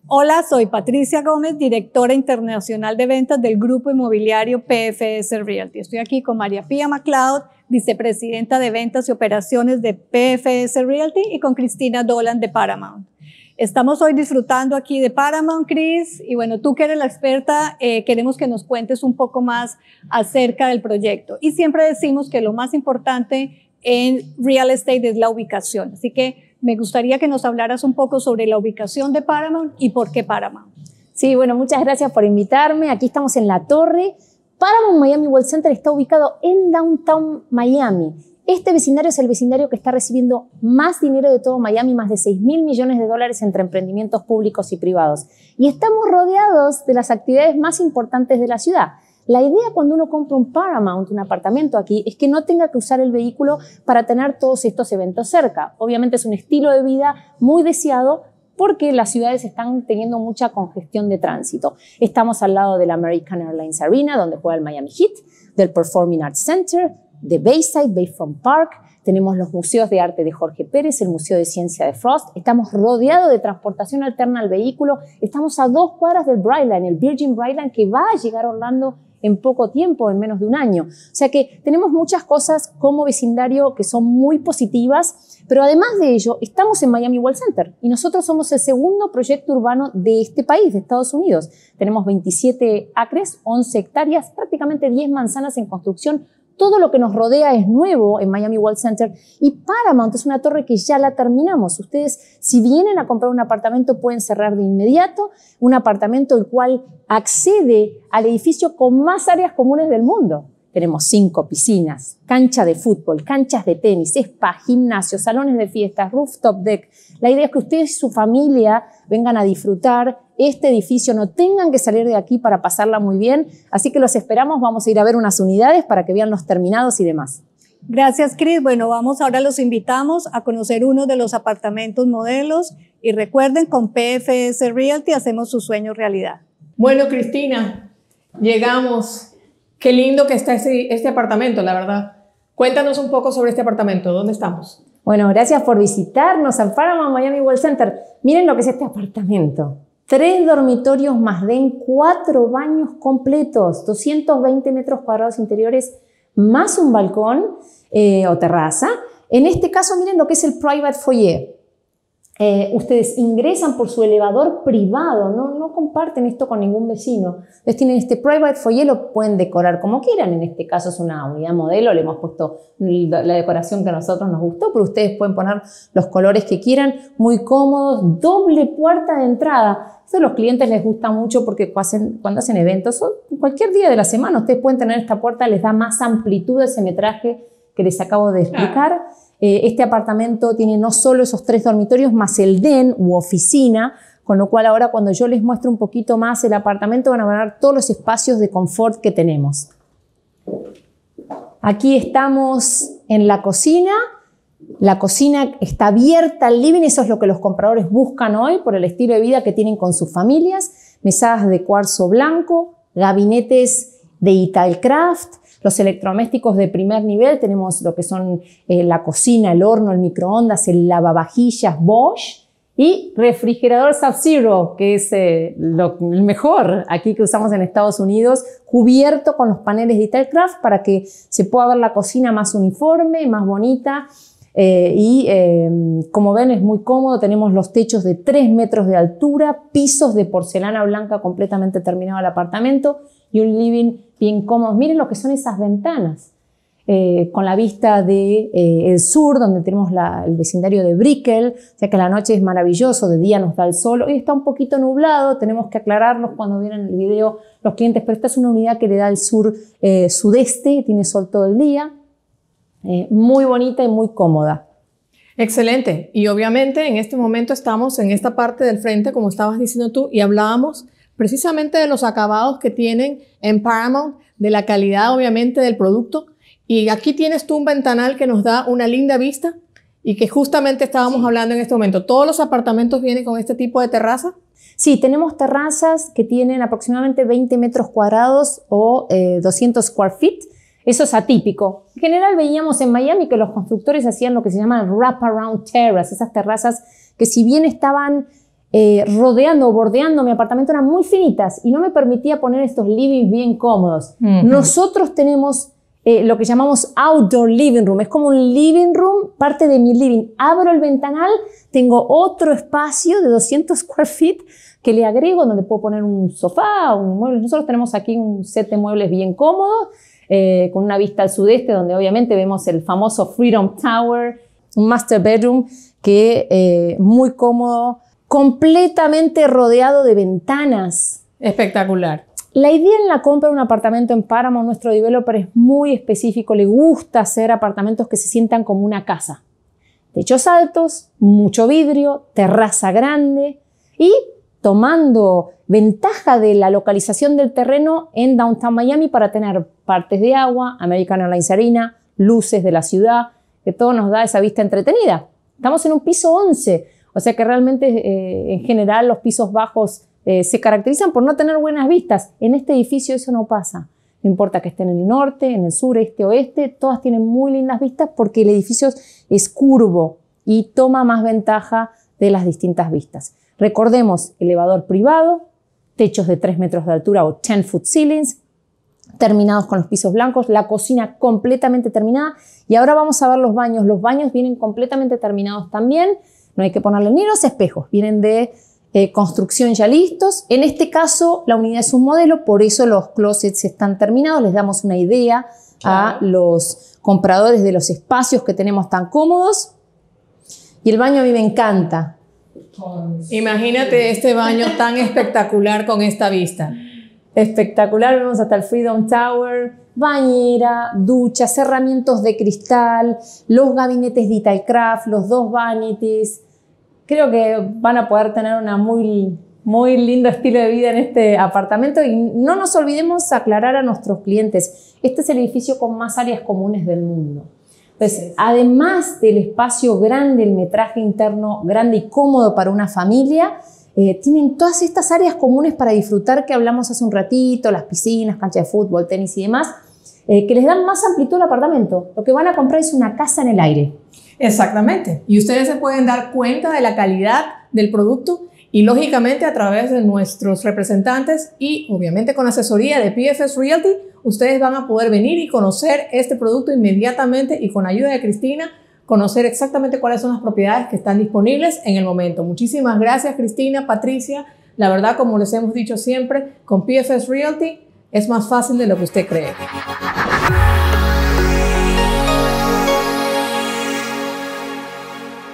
Hola, soy Patricia Gómez, directora internacional de ventas del grupo inmobiliario PFS Realty. Estoy aquí con María Pía MacLeod, vicepresidenta de ventas y operaciones de PFS Realty, y con Cristina Dolan de Paramount. Estamos hoy disfrutando aquí de Paramount, Cris, y bueno, tú que eres la experta, queremos que nos cuentes un poco más acerca del proyecto. Y siempre decimos que lo más importante en real estate es la ubicación, así que me gustaría que nos hablaras un poco sobre la ubicación de Paramount y por qué Paramount. Sí, bueno, muchas gracias por invitarme. Aquí estamos en La Torre. Paramount Miami World Center está ubicado en Downtown Miami. Este vecindario es el vecindario que está recibiendo más dinero de todo Miami, más de $6.000 millones entre emprendimientos públicos y privados. Y estamos rodeados de las actividades más importantes de la ciudad. La idea cuando uno compra un Paramount, un apartamento aquí, es que no tenga que usar el vehículo para tener todos estos eventos cerca. Obviamente es un estilo de vida muy deseado porque las ciudades están teniendo mucha congestión de tránsito. Estamos al lado del American Airlines Arena, donde juega el Miami Heat, del Performing Arts Center, de Bayside, Bayfront Park. Tenemos los museos de arte de Jorge Pérez, el Museo de Ciencia de Frost. Estamos rodeados de transportación alterna al vehículo. Estamos a 2 cuadras del Brightline, el Virgin Brightline, que va a llegar a Orlando en poco tiempo, en menos de un año. O sea que tenemos muchas cosas como vecindario que son muy positivas, pero además de ello, estamos en Miami World Center y nosotros somos el segundo proyecto urbano de este país, de Estados Unidos. Tenemos 27 acres, 11 hectáreas, prácticamente 10 manzanas en construcción. Todo lo que nos rodea es nuevo en Miami World Center y Paramount es una torre que ya la terminamos. Ustedes, si vienen a comprar un apartamento, pueden cerrar de inmediato. Un apartamento el cual accede al edificio con más áreas comunes del mundo. Tenemos 5 piscinas, cancha de fútbol, canchas de tenis, spa, gimnasio, salones de fiestas, rooftop deck. La idea es que ustedes y su familia vengan a disfrutar este edificio, no tengan que salir de aquí para pasarla muy bien. Así que los esperamos, vamos a ir a ver unas unidades para que vean los terminados y demás. Gracias, Cris. Bueno, ahora los invitamos a conocer uno de los apartamentos modelos y recuerden, con PFS Realty hacemos su sueño realidad. Bueno, Cristina, llegamos. Qué lindo que está este apartamento, la verdad. Cuéntanos un poco sobre este apartamento. ¿Dónde estamos? Bueno, gracias por visitarnos al Paramount Miami World Center. Miren lo que es este apartamento. 3 dormitorios más den 4 baños completos, 220 metros cuadrados interiores, más un balcón o terraza. En este caso, miren lo que es el private foyer. Ustedes ingresan por su elevador privado, no comparten esto con ningún vecino. Ustedes tienen este private foyer, lo pueden decorar como quieran. En este caso es una unidad modelo, le hemos puesto la decoración que a nosotros nos gustó, pero ustedes pueden poner los colores que quieran, muy cómodos, doble puerta de entrada. Eso a los clientes les gusta mucho porque cuando hacen eventos o cualquier día de la semana, ustedes pueden tener esta puerta, les da más amplitud a ese metraje que les acabo de explicar. Este apartamento tiene no solo esos 3 dormitorios, más el den u oficina, con lo cual ahora cuando yo les muestro un poquito más el apartamento van a ver todos los espacios de confort que tenemos. Aquí estamos en la cocina. La cocina está abierta al living, eso es lo que los compradores buscan hoy por el estilo de vida que tienen con sus familias. Mesadas de cuarzo blanco, gabinetes de Italcraft, los electrodomésticos de primer nivel. Tenemos lo que son la cocina, el horno, el microondas, el lavavajillas Bosch y refrigerador Sub-Zero, que es el mejor aquí que usamos en Estados Unidos, cubierto con los paneles de Italcraft para que se pueda ver la cocina más uniforme, más bonita. Como ven es muy cómodo, tenemos los techos de 3 metros de altura, pisos de porcelana blanca completamente terminado el apartamento y un living bien cómodo. Miren lo que son esas ventanas, con la vista del sur, donde tenemos el vecindario de Brickell, o sea que la noche es maravilloso, de día nos da el sol. Hoy está un poquito nublado, tenemos que aclararnos cuando vienen el video los clientes, pero esta es una unidad que le da el sur sudeste, tiene sol todo el día. Muy bonita y muy cómoda. Excelente. Y obviamente en este momento estamos en esta parte del frente, como estabas diciendo tú, y hablábamos precisamente de los acabados que tienen en Paramount, de la calidad obviamente del producto. Y aquí tienes tú un ventanal que nos da una linda vista y que justamente estábamos hablando en este momento. ¿Todos los apartamentos vienen con este tipo de terraza? Sí, tenemos terrazas que tienen aproximadamente 20 metros cuadrados o 200 square feet. Eso es atípico. En general veíamos en Miami que los constructores hacían lo que se llama wraparound terrace, esas terrazas que si bien estaban rodeando o bordeando mi apartamento eran muy finitas y no me permitía poner estos livings bien cómodos. Nosotros tenemos lo que llamamos outdoor living room. Es como un living room, parte de mi living. Abro el ventanal, tengo otro espacio de 200 square feet que le agrego donde puedo poner un sofá, un mueble. Nosotros tenemos aquí un set de muebles bien cómodos, con una vista al sudeste, donde obviamente vemos el famoso Freedom Tower, un master bedroom que muy cómodo, completamente rodeado de ventanas. Espectacular. La idea en la compra de un apartamento en Paramount, nuestro developer es muy específico, le gusta hacer apartamentos que se sientan como una casa. Techos altos, mucho vidrio, terraza grande y tomando ventaja de la localización del terreno en Downtown Miami para tener partes de agua, American Airlines Arena, luces de la ciudad, que todo nos da esa vista entretenida. Estamos en un piso 11, o sea que realmente en general los pisos bajos se caracterizan por no tener buenas vistas. En este edificio eso no pasa. No importa que esté en el norte, en el sur, este, oeste, todas tienen muy lindas vistas porque el edificio es curvo y toma más ventaja de las distintas vistas. Recordemos, elevador privado, techos de 3 metros de altura o 10-foot ceilings, terminados con los pisos blancos, la cocina completamente terminada. Y ahora vamos a ver los baños. Los baños vienen completamente terminados también. No hay que ponerle ni los espejos, vienen de construcción ya listos. En este caso, la unidad es un modelo, por eso los closets están terminados. Les damos una idea a los compradores de los espacios que tenemos tan cómodos. Y el baño a mí me encanta. Imagínate este baño tan espectacular con esta vista. Espectacular, vemos hasta el Freedom Tower, bañera, duchas, cerramientos de cristal, los gabinetes Detail Craft, los 2 vanities. Creo que van a poder tener una muy lindo estilo de vida en este apartamento y no nos olvidemos aclarar a nuestros clientes, este es el edificio con más áreas comunes del mundo. Entonces, además del espacio grande, el metraje interno grande y cómodo para una familia, tienen todas estas áreas comunes para disfrutar que hablamos hace un ratito, las piscinas, cancha de fútbol, tenis y demás, que les dan más amplitud al apartamento. Lo que van a comprar es una casa en el aire. Exactamente. Y ustedes se pueden dar cuenta de la calidad del producto y lógicamente a través de nuestros representantes y obviamente con asesoría de PFS Realty, ustedes van a poder venir y conocer este producto inmediatamente y con ayuda de Cristina, conocer exactamente cuáles son las propiedades que están disponibles en el momento. Muchísimas gracias, Cristina, Patricia. La verdad, como les hemos dicho siempre, con PFS Realty es más fácil de lo que usted cree.